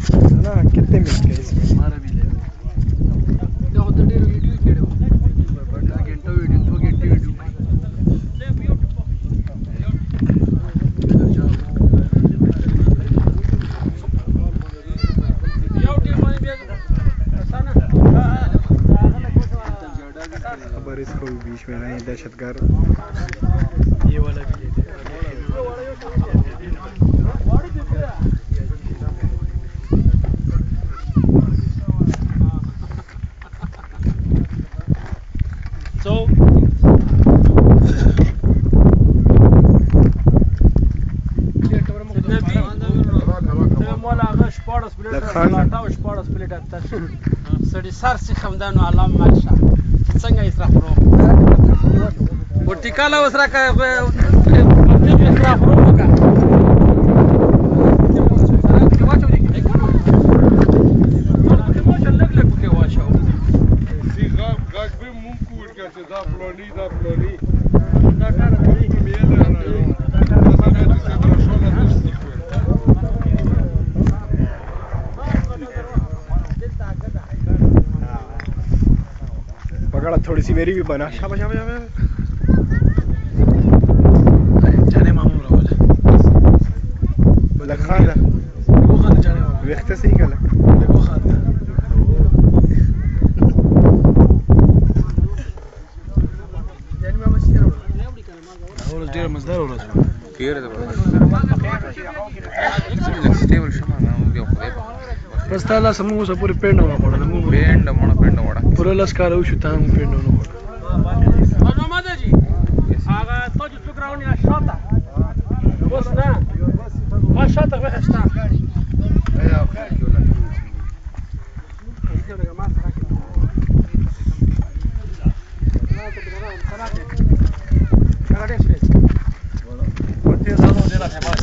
ना कितने मिनट के इसमें हमारा भी ले देखो तो डेढ़ वीडियो केड़े हो बड़ा घंटा वीडियो 2 घंटे वीडियो खबर इसको बीच में नहीं दहशतगर्द ये वाला भी So سړي سر سي خمدانو علام مالشه څنګه اسراف ورو ورټیکاله وسره کا اسراف ورو کا واچو دي لګ لګ کې واچو سی غاګ به مونږ ورکړه چې دا پلاني دا پلاني دا کار کوي पकड़ा थोड़ी सी मेरी भी बना शाबाश शाबाश शाबाश जाने मामू वाला बोला खाना वो खाना जाने मामू वक्त से ही गला वो खाना जाने मामू सीधा और ډیر مزدار ورځ ډیر ده ستیبل شمه نو بیا خو بس تعالی سمو سه پوری پینډ نه وړه مو پینډ مونږ پینډ وړه پوره لاس کار او شو ته مو پینډ نه وړه اجو ماده جی هغه تو چې څوک راونی شاته بس نه ما شاته وښتا Gracias.